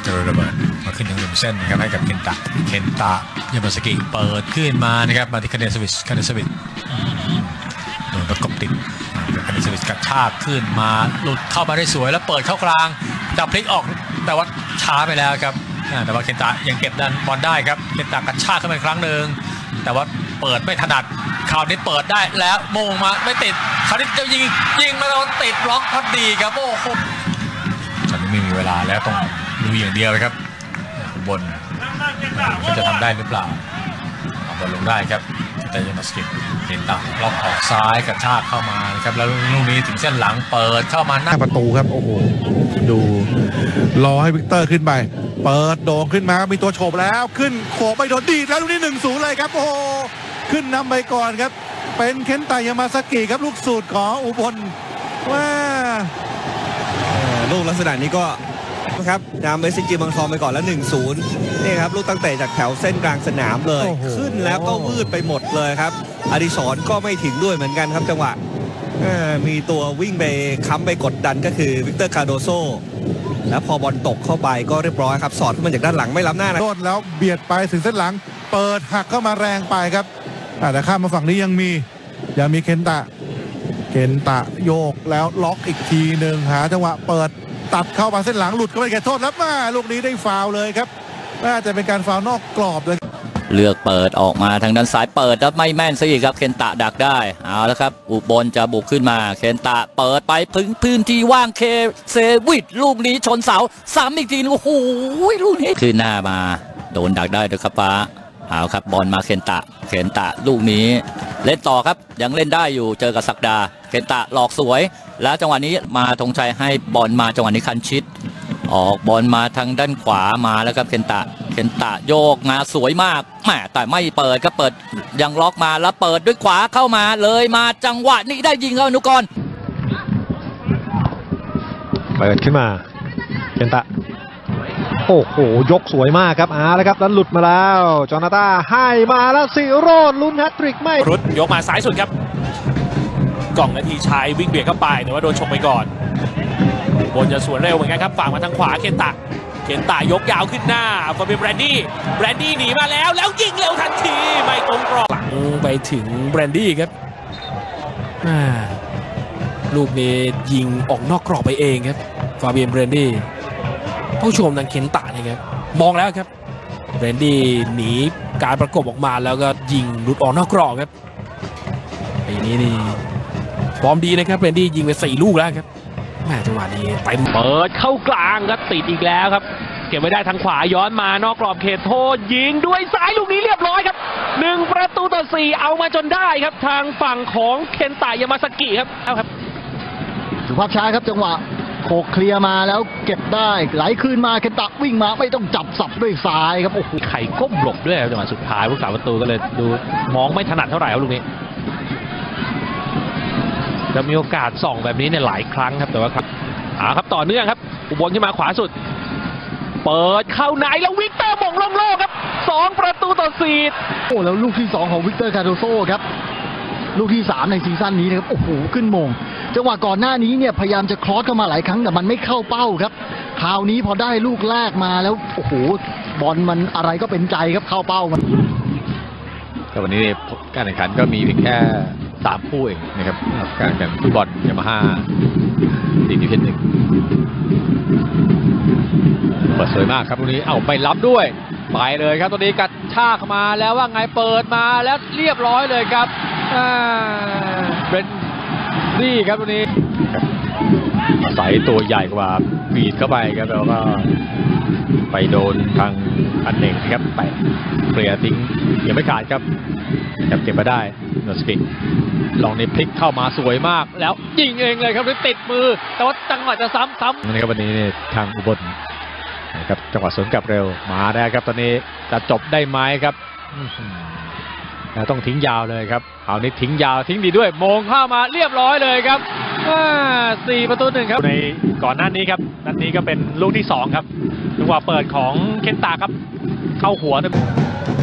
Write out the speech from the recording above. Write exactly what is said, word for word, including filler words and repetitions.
เจอระเบิดมาขึ้นทางริมเส้นนะครับให้กับเคนตะเคนตะยามาสกิเปิดขึ้นมานะครับมาที่คาเดสวิชคาเดสวิชโดนประกบติดคาเดสวิชกระชากขึ้นมาหลุดเข้ามาได้สวยแล้วเปิดเข้ากลางดับพลิกออกแต่ว่าช้าไปแล้วครับแต่ว่าเคนตะยังเก็บดันบอลได้ครับเคนตะกระชากขึ้นมาอีกครั้งหนึ่งแต่ว่าเปิดไม่ถนัดคราวนี้เปิดได้แล้วโมงมาไม่ติดคราวนี้จะยิงยิงมาแล้วติดบล็อกพอดีครับโอ้โหตอนนี้ไม่มีเวลาแล้วต้องลุยอย่างเดียวเลยครับบนเขาจะทำได้หรือเปล่าเอาบอลลงได้ครับแต่ยามาสกิเห็นตาล็อกออกซ้ายกระชากเข้ามานะครับแล้วลูกนี้ถึงเส้นหลังเปิดเข้ามาหน้าประตูครับโอ้โหดูรอให้วิกเตอร์ขึ้นไปเปิดโด่งขึ้นมามีตัวโฉบแล้วขึ้นโขบไปโดนดีแล้วลูกนี้หนึ่งศูนย์เลยครับโอ้โหขึ้นนำไปก่อนครับเป็นเคนตะยามาสกิครับลูกสูตรของอุบลว่าลูกลักษณะนี้ก็นะครับนำเอสจีเมืองทองไปก่อนแล้ว หนึ่งศูนย์ นี่ครับลูกตั้งแต่จากแถวเส้นกลางสนามเลยขึ้นแล้วก็วืดไปหมดเลยครับอดิศรก็ไม่ถึงด้วยเหมือนกันครับจังหวะมีตัววิ่งไปค้ำไปกดดันก็คือวิกเตอร์คาโดโซแล้วพอบอลตกเข้าไปก็เรียบร้อยครับสอดขึ้นมาจากด้านหลังไม่ล้ำหน้านะโดนแล้วเบียดไปถึงเส้นหลังเปิดหักเข้ามาแรงไปครับแต่ข้ามมาฝั่งนี้ยังมียังมีเคนตะเคนตะโยกแล้วล็อกอีกทีหนึ่งหาจังหวะเปิดตัดเข้ามาเส้นหลังหลุดเข้าไปแก่โทษแล้วมาลูกนี้ได้ฟาวเลยครับน่าจะเป็นการฟาวนอกกรอบเลยเลือกเปิดออกมาทางด้านซ้ายเปิดแล้วไม่แม่นซะอีกครับเคนตะดักได้เอาแล้วครับอุบลจะบุกขึ้นมาเคนตะเปิดไปพึ่งพื้นที่ว่างเคเซวิดลูกนี้ชนเสาซ้ำอีกทีโอ้โหลูกนี้ขึ้นหน้ามาโดนดักได้ด้วยครับฟ้าเอาครับบอลมาเคนตะเคนตะลูกนี้เล่นต่อครับยังเล่นได้อยู่เจอกับศักดาเคนตะหลอกสวยแล้วจังหวะนี้มาธงชัยให้บอลมาจังหวะนี้คันชิดออกบอลมาทางด้านขวามาแล้วครับเคนตะเคนตะโยกมาสวยมากแหมแต่ไม่เปิดก็เปิดยังล็อกมาแล้วเปิดด้วยขวาเข้ามาเลยมาจังหวะนี้ได้ยิงเข้าอนุกรเปิดขึ้นมาเคนตะโอ้โหยกสวยมากครับอาแล้วครับแล้วหลุดมาแล้วจอนาต้าให้มาแล้วซิโรดลุ้นแฮตทริกไม่รุดยกมาซ้ายสุดครับกล่องนาทีชัยวิ่งเบียดเข้าไปแต่ว่าโดนชกไปก่อนบนจะสวนเร็วเหมือนกันครับฝากมาทางขวาเคนตะเคนตะยกยาวขึ้นหน้าฟอร์เบนแบรนดี้แบรนดี้หนีมาแล้วแล้วยิงเร็วทันทีไม่ตรงกรอบหลังไปถึงแบรนดี้ครับลูกนี้ยิงออกนอกกรอบไปเองครับฟาเบียนแบรนดี้ผู้ชมทางเคนตะนี่ครับมองแล้วครับแบรนดี้หนีการประกบออกมาแล้วก็ยิงหลุดออกนอกกรอบครับไอ้นี้นี่ฟอร์มดีนะครับแบรนดี้ยิงไปสี่ลูกแล้วครับแม่จังหวะนี้เต็มเปิดเข้ากลางครับติดอีกแล้วครับเก็บไว้ได้ทางขวาย้อนมานอกกรอบเขตโทษยิงด้วยซ้ายลูกนี้เรียบร้อยครับหนึ่งประตูต่อสี่เอามาจนได้ครับทางฝั่งของเคนตะยามาสกิครับเอาครับสุภาพช้าครับจังหวะโขกเคลียร์มาแล้วเก็บได้ไหลคืนมาเคนตะวิ่งมาไม่ต้องจับสับด้วยซ้ายครับโอ้โหไข่ก้มหลบด้วยจังหวะสุดท้ายผู้สาประตูก็เลยดูมองไม่ถนัดเท่าไหร่ครับลูกนี้จะมีโอกาสส่องแบบนี้เนี่ยหลายครั้งครับแต่ว่าครับอ่าครับต่อเนื่องครับอุบลขึ้นมาขวาสุดเปิดเข้าไหนแล้ววิกเตอร์มงลงโลกครับสองประตูต่อสี่โอ้แล้วลูกที่สองของวิกเตอร์คาโดโซครับลูกที่สามในซีซั่นนี้นะครับโอ้โหขึ้นมงจังหวะก่อนหน้านี้เนี่ยพยายามจะคลอสเข้ามาหลายครั้งแต่มันไม่เข้าเป้าครับคราวนี้พอได้ลูกแรกมาแล้วโอ้โหบอลมันอะไรก็เป็นใจครับเข้าเป้ามันแต่วันนี้การแข่งขันก็มีเพียงแค่สามคู่เองนะครับการแข่งฟุตบอลยามาฮ่าดิวิชั่นหนึ่งเปิดสวยมากครับตรงนี้เอ้าไปรับด้วยไปเลยครับตัวนี้กัดชากมาแล้วว่าไงเปิดมาแล้วเรียบร้อยเลยครับเป็นนี่ครับตัวนี้ใส่ตัวใหญ่กว่าบีดเข้าไปครับแล้วก็ไปโดนทางอันเน่งครับแตะเคลียร์ทิ้งยังไม่ขาดครับจับเก็บมาได้โนสปิดลองในพลิกเข้ามาสวยมากแล้วยิงเองเลยครับติดมือแต่ว่าจังหวะจะซ้ำซ้ำนะครับวันนี้ทางอุบลนะครับจังหวะสวนกลับเร็วมาได้ครับตอนนี้จะจบได้ไหมครับต้องทิ้งยาวเลยครับเอานี้ทิ้งยาวทิ้งดีด้วยมงเข้ามาเรียบร้อยเลยครับสี่ประตูหนึ่งครับในก่อนหน้านี้ครับนัดนี้ก็เป็นลูกที่สองครับจังหวะเปิดของเคนตะครับเข้าหัว